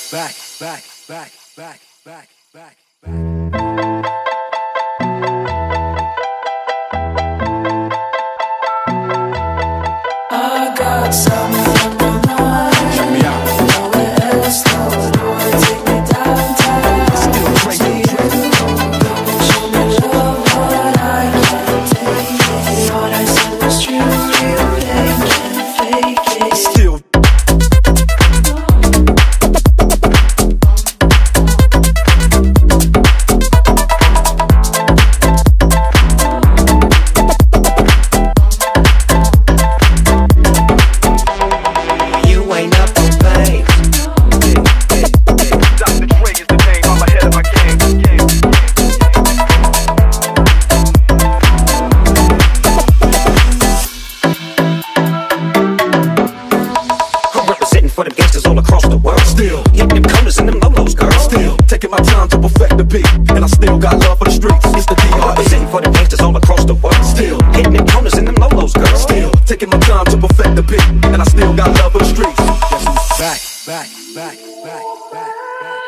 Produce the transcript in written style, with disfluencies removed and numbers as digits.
I got something on my mind. Check me out. Nowhere else, no, wanna take me downtown. Still crazy. Show me love, but I can't take it. What I said was true, real pain, can't fake it. Still. For them gangsters all across the world. Still hitting them corners and them lolos, girl. Still taking my time to perfect the beat, and I still got love for the streets. It's the DR. Representing for them gangsters all across the world. Still hitting them corners and them lolos, girl. Still taking my time to perfect the beat, and I still got love for the streets. Back.